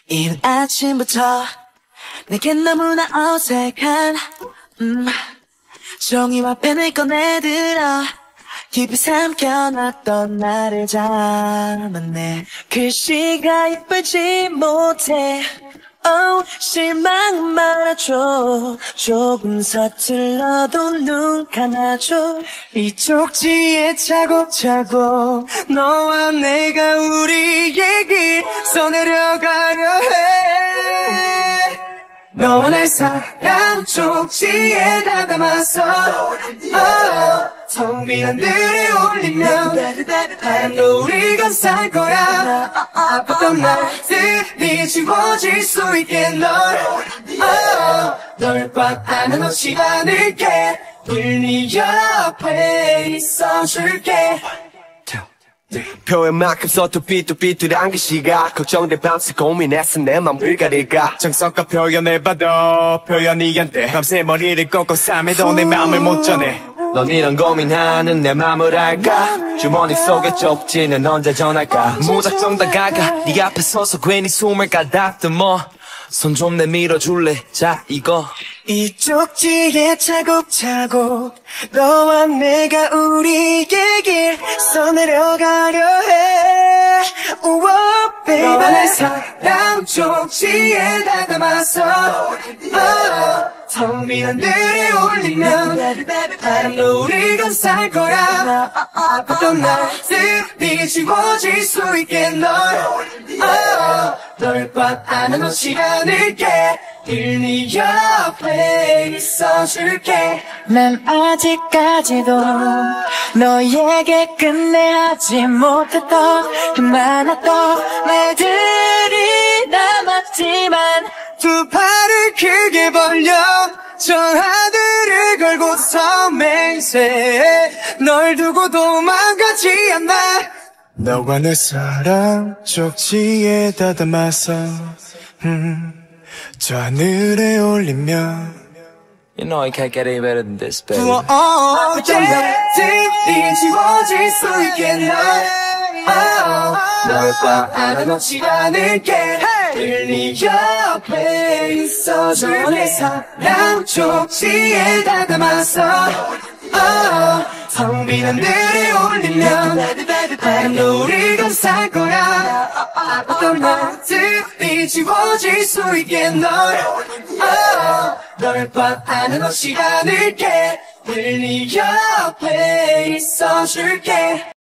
이른 아침부터 내겐 너무나 어색한 종이와 펜을 꺼내들어 깊이 삼켜놨던 나를 잡았네. 글씨가 예쁘지 못해. 실망은 말아줘. 조금 서툴러도 눈 감아줘. 이 쪽지에 차곡차곡 너와 내가 우리의 길 써내려가려 해. 너와 내 사랑 쪽지에 다담아서 텅 빈 하늘에 올리면 바람도 우리 감쌀 거야. 아팠던 날들이 지워질 수 있게 널 꽉 안아놓지 않을게. 늘 네 옆에 있어줄게. 표현만큼 써도 삐뚤삐뚤한 글씨가 걱정돼 밤새 고민했어 내 맘을 가릴까. 정성껏 표현해봐도 표현이 안 돼. 밤새 머리를 꺾고 삶에도 내 맘을 못 전해. 넌 이런 고민하는 내 맘을 알까. 주머니 속에 쪽지는 언제 전할까. 무작정 다가가 네 앞에 서서 괜히 숨을 가다듬어. 손 좀 내밀어 줄래. 자 이거 이 쪽지에 차곡차곡 너와 내가 우리의 길 써내려가려 해. 너와 내 사랑 쪽지에 다담아서 텅 빈 하늘에 올리면 바람도 우리 감쌀 거야. 아팠던 날들이 지워질 수 있게 널 꽉 안아놓지 않을게. 늘 네 옆에 있어줄게. 난 아직까지도 너에게 끝내 하지 못했던 그 많았던 말들이 남았지만 두 팔을 크게 벌려 저 하늘을 걸고서 맹세해. 널 두고 도망가지 않아. 너와 내 사랑 쪽지에 다담아서 저 하늘에 올리면 You know I can't get any better than this, baby. 어떤 날들이 지워질 수 있게 널 꽉 안아놓지 않을게. 늘 네 옆에 있어줄게. 내 사랑 쪽지에 다담아서 텅 빈 하늘에 올리면 바람도 우리 감쌀 거야. 어떤 날들이 지워질 수 있게 널 꽉 안아놓지 않을게. 늘 네 옆에 있어줄게.